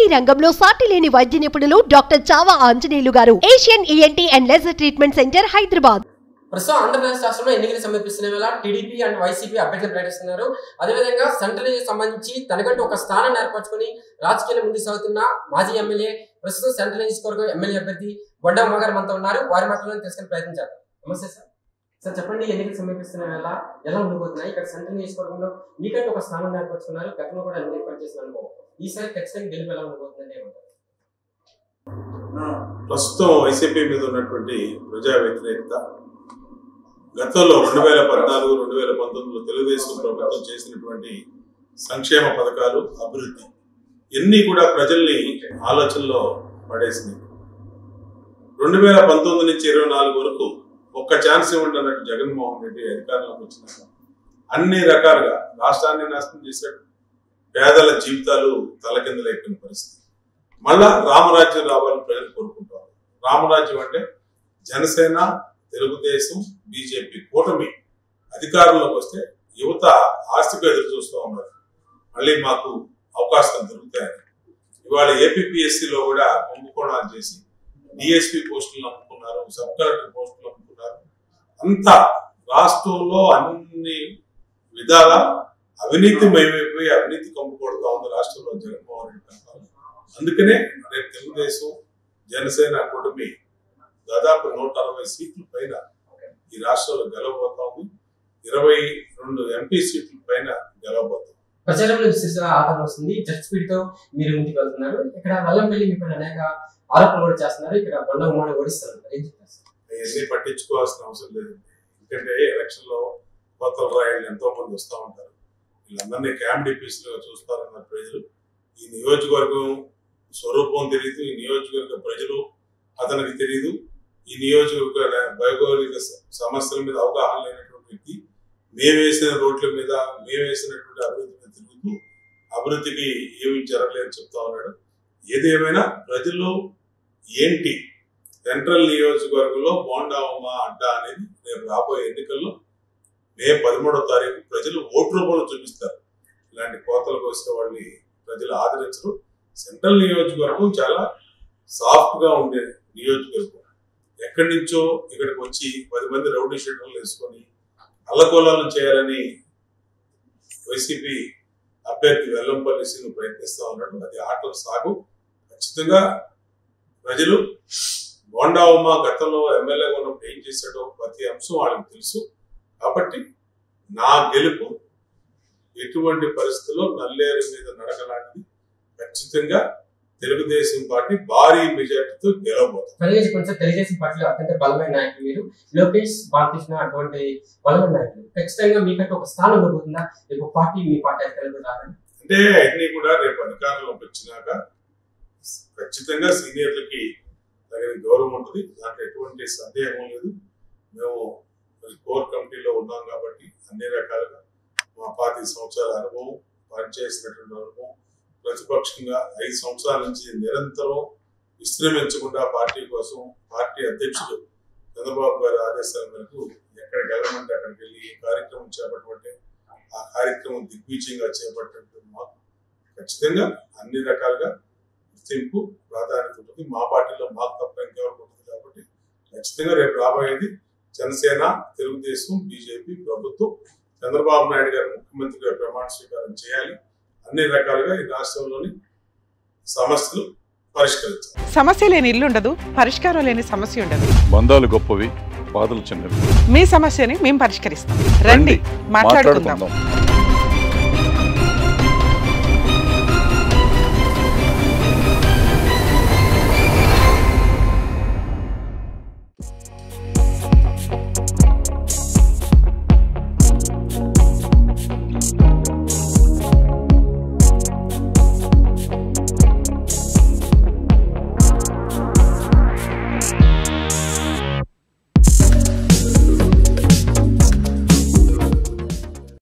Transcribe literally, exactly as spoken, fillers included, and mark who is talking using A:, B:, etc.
A: రంగంలో సాటి లేని వైద్య నిపుణులు డాక్టర్ చావా ఆంజనేయులు గారు, Asian ENT and laser treatment centre, Hyderabad.
B: ప్రస్తుతం ఆంధ్రప్రదేశ్ రాష్ట్రంలో ఎన్నికలు సమర్పిస్తున్న వేళ టీడీపీ అండ్ వైసీపీ అభ్యర్థులు ప్రకటిస్తున్నారు. అదేవిధంగా సెంట్రల్ సంబంధించి తనకంటూ ఒక స్థానాన్ని ఏర్పరచుకుని రాజకీయాలు ముందుకు సాగుతున్న మాజీ ఎమ్మెల్యే, ప్రస్తుతం సెంట్రల్ నియోజకవర్గం ఎమ్మెల్యే అభ్యర్థి బొండ ఉమ్మ గారు మనతో ఉన్నారు. వారి మాటలను తెలుసుకుని ప్రయత్నించారు. నమస్తే సార్. సార్ చెప్పండి, ఎన్నికలు సమర్పిస్తున్న వేళ ఎలా ఉండిపోతున్నాయి? ఇక్కడ సెంట్రల్ నియోజకవర్గంలో మీకంటూ ఒక స్థానాన్ని ఏర్పరచుకున్నారు, గతంలో కూడా ఎమ్మెల్యే పనిచేసిన అనుభవం, ఈసారి ఖచ్చితంగా గెలుపు ఎలా ఉండబోతుందని ఏమంటారు?
C: ప్రస్తుతం వైసీపీ మీద ఉన్నటువంటి ప్రజా వ్యతిరేకత, గతంలో రెండు వేల పద్నాలుగు రెండు వేల పంతొమ్మిదిలో తెలుగుదేశం ప్రభుత్వం చేసినటువంటి సంక్షేమ పథకాలు, అభివృద్ధి ఇవన్నీ కూడా ప్రజల్ని ఆలోచనలో పడేసినాయి. రెండు వేల పంతొమ్మిది నుంచి ఇరవై నాలుగు వరకు ఒక్క ఛాన్స్ ఇవ్వండి అన్నట్టు జగన్మోహన్ రెడ్డి అధికారంలోకి వచ్చినాక అన్ని రకాలుగా రాష్ట్రాన్ని నాశనం చేశాడు. పేదల జీవితాలు తలకిందులైపోయిన పరిస్థితి. మళ్ళా రామరాజ్యం రావాలని ప్రజలు కోరుకుంటారు. రామరాజ్యం అంటే జనసేన, తెలుగుదేశం, బీజేపీ కూటమి అధికారంలోకి వస్తే యువత ఆస్తిగా ఎదురు చూస్తూ ఉన్నారు. మళ్ళీ మాకు అవకాశాలు దొరుకుతాయని ఇవాళ ఏపీపీఎస్సీలో కూడా కుంభకోణాలు చేసి డిఎస్పీ పోస్టులను అమ్ముకున్నారు, సబ్ కలెక్టర్ పోస్టులు అమ్ముకున్నారు. అంతా రాష్ట్రంలో అన్ని విధాల అవినీతి మయమైపోయి అవినీతి కమ్ముకొడుతూ ఉంది రాష్ట్రంలో జగన్మోహన్ రెడ్డి. అందుకనే రేపు తెలుగుదేశం, జనసేన కూటమి దాదాపు నూట అరవై సీట్ల పైన ఈ రాష్ట్రంలో గెలవబోతా ఉంది. ఇరవై రెండు ఎంపీ సీట్ల పైన గెలవబోతుంది.
B: ప్రచారంలో ఆదరణ వస్తుంది. జస్ట్ స్పీడ్ తో మీరు ముందుకు వెళ్తున్నారు. ఇక్కడ వల్లంపల్లి మీ పైన అనేక ఆరోపణలు కూడా చేస్తున్నారు. ఇక్కడ బండ ఉమ్మడి ఓడిస్తారు. ఏం చెప్తారు?
C: ఇవన్నీ పట్టించుకోవాల్సిన అవసరం లేదు. ఎందుకంటే ఎలక్షన్ లో కొత్త రాయలు ఎంతో మంది వస్తూ ఉంటారు. వీళ్ళందరినీ క్యాంప్ డిపిస్లో చూస్తారన్న ప్రజలు. ఈ నియోజకవర్గం స్వరూపం తెలియదు, ఈ నియోజకవర్గ ప్రజలు అతనికి తెలియదు, ఈ నియోజకవర్గ భౌగోళిక సమస్యల మీద అవగాహన లేనటువంటి వ్యక్తి మేము వేసిన రోడ్ల మీద, మేము వేసినటువంటి అభివృద్ధి మీద తిరుగుతూ అభివృద్ధికి ఏమి జరగలేదని చెప్తా ఉన్నాడు. ఏదేమైనా ప్రజలు ఏంటి సెంట్రల్ నియోజకవర్గంలో బోండా ఉమ్మ అడ్డా అనేది రేపు రాబోయే ఎన్నికల్లో మే పదమూడవ తారీఖు ప్రజలు ఓటు రూపంలో చూపిస్తారు. ఇలాంటి కోతలకు వస్తే వాళ్ళని ప్రజలు ఆదరించరు. సెంట్రల్ నియోజకవర్గం చాలా సాఫ్ట్ గా ఉండే నియోజకవర్గం. ఎక్కడి నుంచో ఇక్కడికి వచ్చి పది మంది రౌడీ షీటర్లు వేసుకొని అల్లకోలాలను చేయాలని వైసీపీ అభ్యర్థి వెల్లంపల్లి శ్రీను ప్రయత్నిస్తా ఉన్నాడు. అది ఆటలు సాగు. ఖచ్చితంగా ప్రజలు బోండా ఉమ్మ గతంలో ఎమ్మెల్యేగా ఉన్నప్పుడు ఏం చేశాడో ప్రతి అంశం వాళ్ళకి తెలుసు. కాబట్టి నా గెలుపు ఎటువంటి పరిస్థితుల్లో నల్లేరు మీద నడకలాంటిది. ఖచ్చితంగా తెలుగుదేశం పార్టీ భారీ మెజార్టీతో గెలవబోతుంది.
B: తెలుగుదేశం పార్టీలో అత్యంత బలమైన నాయకులు మీరు, లోకేష్ బాలకృష్ణ అటువంటి బలమైన నాయకులు. ఖచ్చితంగా మీకంటే ఒక స్థానం ఉండబోతుందా రేపు పార్టీ మీ పార్టీ అధికారులు రాదని?
C: అంటే అన్ని కూడా రేపు అధికారంలోకి వచ్చినాక ఖచ్చితంగా సీనియర్లకి తగిన గౌరవం ఉంటుంది. దాంట్లో ఎటువంటి సందేహం లేదు. మేము కోర్ కమిటీలో ఉన్నాం కాబట్టి అన్ని రకాలుగా మా పార్టీ సంవత్సరాల అనుభవం, పనిచేసినటువంటి అనుభవం, ప్రతిపక్షంగా ఐదు సంవత్సరాల నుంచి నిరంతరం విశ్రమించకుండా పార్టీ కోసం పార్టీ అధ్యక్షుడు చంద్రబాబు గారి ఆదేశాల మేరకు ఎక్కడికి వెళ్ళమంటే అక్కడికి వెళ్ళి ఈ కార్యక్రమం చేపట్టమంటే ఆ కార్యక్రమం దిగ్విజయంగా చేపట్టినట్టు మాకు ఖచ్చితంగా అన్ని రకాలుగా గుర్తింపు, ప్రాధాన్యత ఉంటుంది. మా పార్టీలో మాకు తప్ప ఇంకెవరికి ఉంటుంది. కాబట్టి ఖచ్చితంగా రేపు రాబోయేది జనసేన, తెలుగుదేశం, బీజేపీ ప్రభుత్వం, చంద్రబాబు నాయుడు గారు ముఖ్యమంత్రిగా ప్రమాణ స్వీకారం చేయాలి. అన్ని రకాలుగా ఈ రాష్ట్రంలోని సమస్యలు పరిష్కరించాలి.
D: సమస్య లేని ఇల్లు ఉండదు, పరిష్కారం లేని సమస్య ఉండదు.
E: బంధాలు గొప్పవి, బాధలు చిన్నవి.
D: మీ సమస్యని మేము పరిష్కరిస్తాం. రండి, మాట్లాడుకుందాం.